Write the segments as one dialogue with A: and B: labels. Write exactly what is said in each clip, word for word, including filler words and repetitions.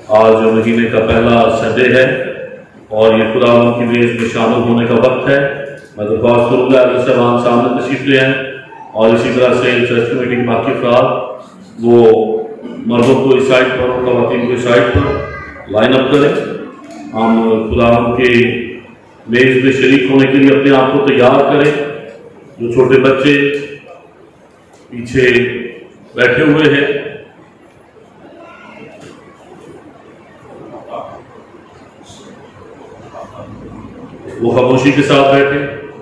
A: आज महीने का पहला संडे है और ये खुदावंद की मेज में शामिल होने का वक्त है। मैं दरख्वास्त करूँगा अगर साहबान सामने तशरीफ ले आएँ और इसी तरह से चर्च कमेटी के बाकी अफराद वो मर्दों को इस साइड पर और खवातीन को इस साइड पर लाइन अप करें। हम खुदावंद के मेज में शरीक होने के लिए अपने आप को तैयार करें। जो छोटे बच्चे पीछे बैठे हुए हैं वो खामोशी के साथ बैठे।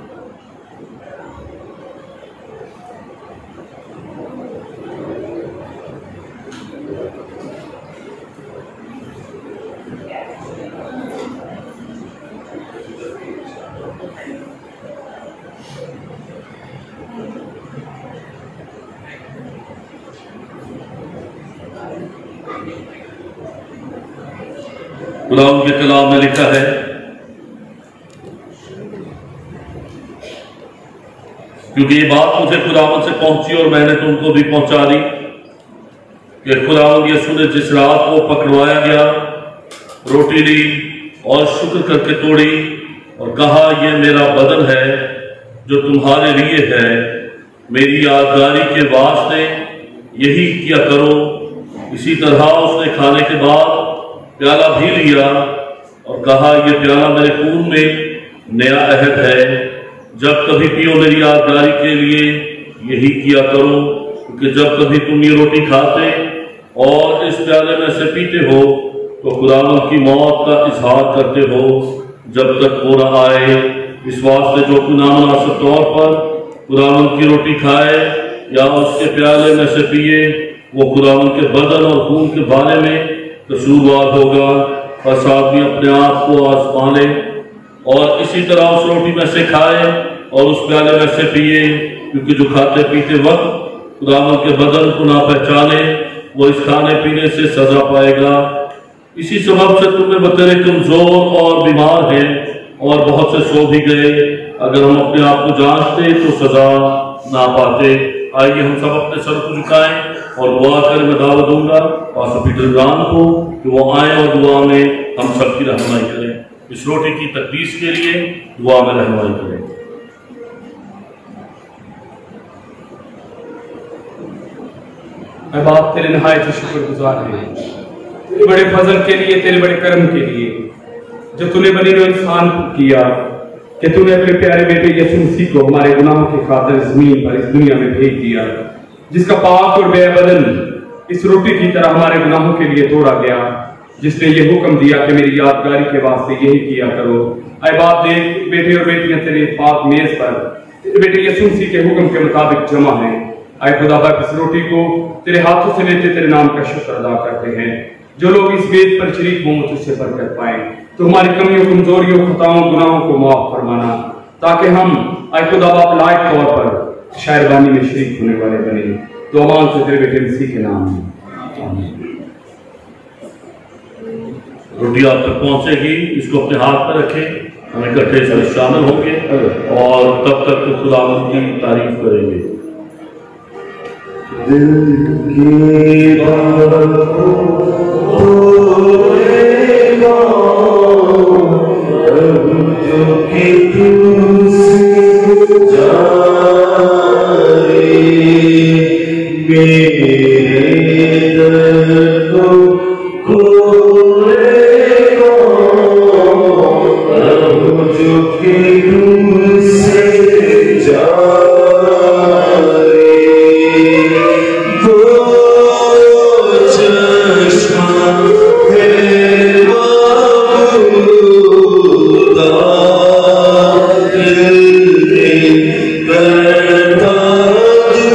A: खुदावंद के कलाम में लिखा है, क्योंकि ये बात मुझे खुदावंद से पहुंची और मैंने तुमको भी पहुंचा दी कि खुदावंद यीशु ने जिस रात को पकड़वाया गया रोटी ली और शुक्र करके तोड़ी और कहा, यह मेरा बदन है जो तुम्हारे लिए है, मेरी यादगारी के वास्ते यही किया करो। इसी तरह उसने खाने के बाद प्याला भी लिया और कहा, यह प्याला मेरे खून में नया अहद है, जब कभी पियो मेरी यादगारी के लिए यही किया करो। क्योंकि जब कभी तुम ये रोटी खाते और इस प्याले में से पीते हो तो खुदावंद की मौत का इजहार करते हो जब तक वो न आए। इस वास्ते जो कोई नामुनासिब तौर पर खुदावंद की रोटी खाए या उसके प्याले में से पिए वो खुदावंद के बदन और खून के बारे में कसूरवार होगा। बस आदमी अपने आप को आजमाने और इसी तरह उस रोटी में से खाए और उस प्याले में से पिए, क्योंकि जो खाते पीते वक्त खुदावंद के बदन को ना पहचाने वो इस खाने पीने से सजा पाएगा। इसी सबब से तुम्हें बतेरे कमजोर और बीमार हैं और बहुत से सो भी गए। अगर हम अपने आप को जांचते तो सजा ना पाते। आइए हम सब अपने सर को झुकाएं और दुआ कर मैं दावत दूंगा और पीटर जान को कि वो आए और दुआ में हम सबकी रहनुमाई करें। इस रोटी की तकदीस के लिए दुआ में रहनुमाई करें।
B: मैं बाप तेरे नहायत शुक्रगुजार हैं तेरे बड़े फजल के लिए, तेरे बड़े कर्म के लिए जो तूने बनी नो इंसान को किया कि तूने अपने प्यारे बेटे यीशु मसीह को हमारे गुनाहों की खातिर जमीन पर इस दुनिया में भेज दिया, जिसका पाक और बेबदन इस रोटी की तरह हमारे गुनाहों के लिए तोड़ा गया, जिसने ये हुक्म दिया कि मेरी यादगारी के वास्ते यही किया करो। आए बाप देख बेटे और बेटियां तेरे पाक मेज पर तेरे बेटे यीशु मसीह के हुक्म के मुताबिक जमा हैं। आए खुदा बाप इस रोटी को तेरे हाथों से लेते तेरे नाम का शुक्र अदा करते हैं। जो लोग इस मेज पर शरीक हों तुझसे बरकत पाए, तो हमारी कमियों कमजोरियों खताओं गुनाहों को माफ फरमाना, ताकि हम आए खुदा बाप लायक तौर पर शायरबानी में शरीक होने वाले बने। तो अमान से तेरे बेटे मसीह के नाम में
A: रोटी आप तक पहुंचेगी, इसको अपने हाथ पर रखें। हम इकट्ठे इसमें शामिल होंगे और तब तक तो खुदावंद की तारीफ करेंगे।
C: दिल की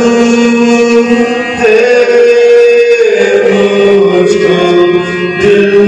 C: दिल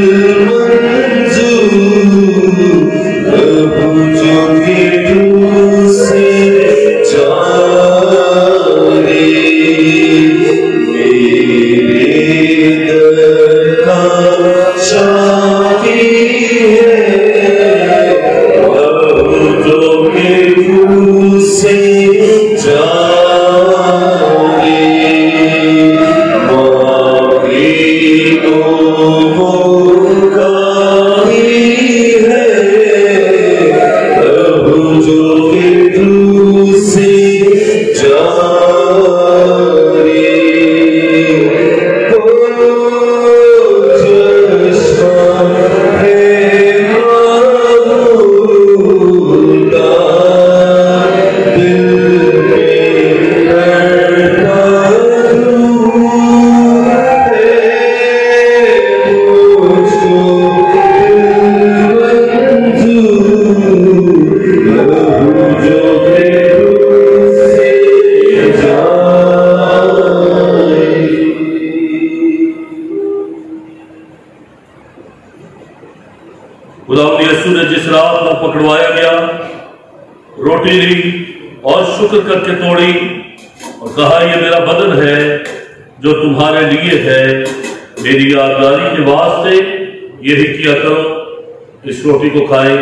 A: खुदावंद यीशु ने जिस रात को पकड़वाया गया, रोटी ली और शुक्र करके तोड़ी और कहा, यह मेरा बदन है जो तुम्हारे लिए है, मेरी यादगारी के वास्ते यही किया करो। इस रोटी को खाएं।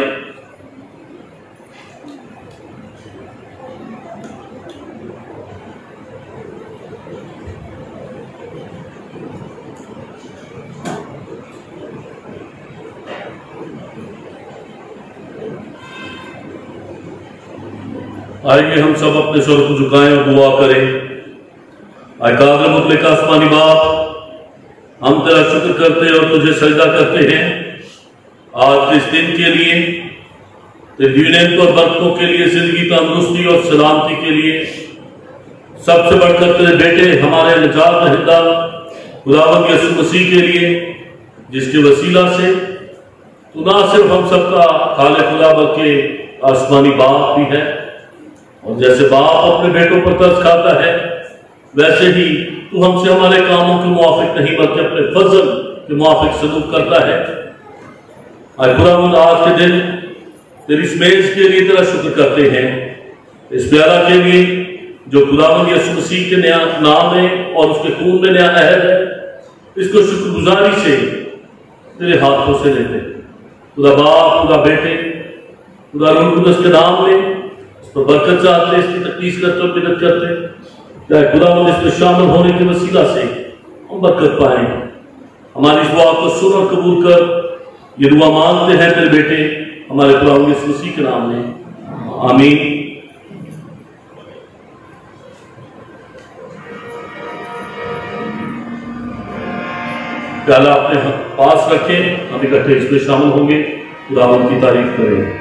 A: आइए हम सब अपने स्वर को झुकाएं और दुआ करें। आए काबिल मुतलक आसमानी बाप, हम तेरा शुक्र करते हैं और तुझे सजदा करते हैं आज इस दिन के लिए, तेरी नेमतों और बरकतों के लिए, जिंदगी तंदुरुस्ती और सलामती के लिए, सबसे बढ़कर तेरे बेटे हमारे निजात दहिंदा खुदावंद यीशु मसीह के लिए, जिसके वसीला से तू ना सिर्फ हम सबका खाले खुदा बल्कि आसमानी बाप भी है। और जैसे बाप अपने बेटों पर तरस खाता है, वैसे ही तू हमसे हमारे कामों के मुआफिक नहीं बल्कि अपने फजल के मुआफिक सलूक करता है। आज खुदावंद आज के दिन तेरी इस मेज के लिए तेरा शुक्र करते हैं, इस प्याला के लिए जो खुदावंद यीशु मसीह के नया नाम में और उसके खून में नया अहद है, इसको शुक्रगुजारी से तेरे हाथों से लेते हैं। खुदा बाप, खुदा बेटे, खुदा रूह कुदस के नाम में तो बरकत चाहते, इसकी तकलीफ करते और मदद करते, चाहे खुदावंद इसमें शामिल होने के वसीला से हम बरकत पाए। हमारी इस दुआ को सुन और कबूल कर, ये दुआ मांगते हैं तेरे बेटे हमारे खुदावंद यीशु मसीह के नाम में, आमीन। प्याला अपने पास रखें, हम इकट्ठे इसमें शामिल होंगे, खुदावंद की तारीफ करें।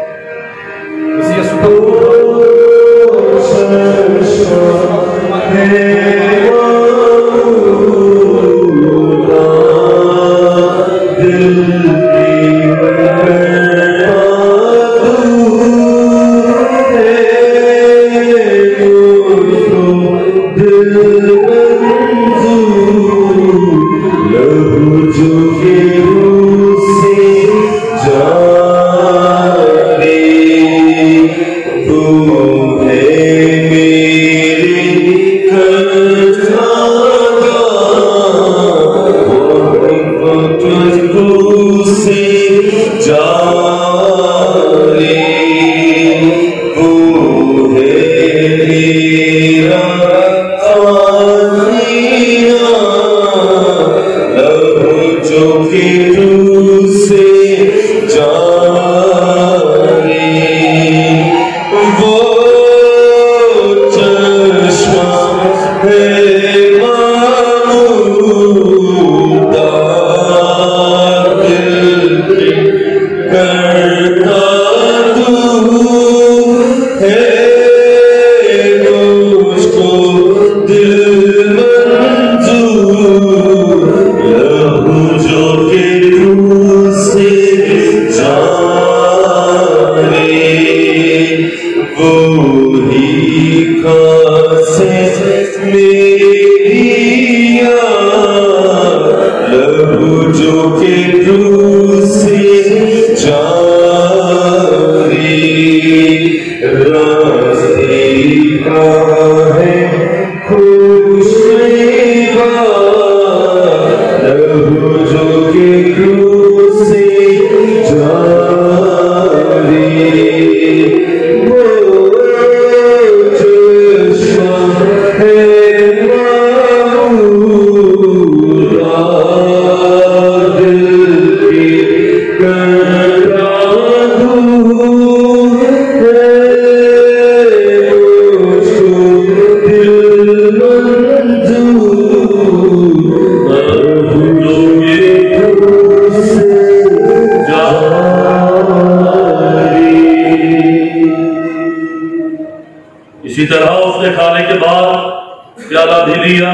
A: इसी तरह उसने खाने के बाद प्याला भी लिया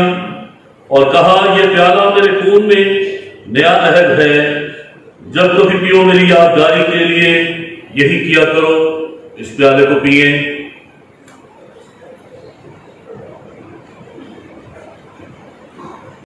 A: और कहा, यह प्याला मेरे खून में नया अहद है, जब कभी पियो मेरी यादगारी के लिए यही किया करो। इस प्याले को पिए।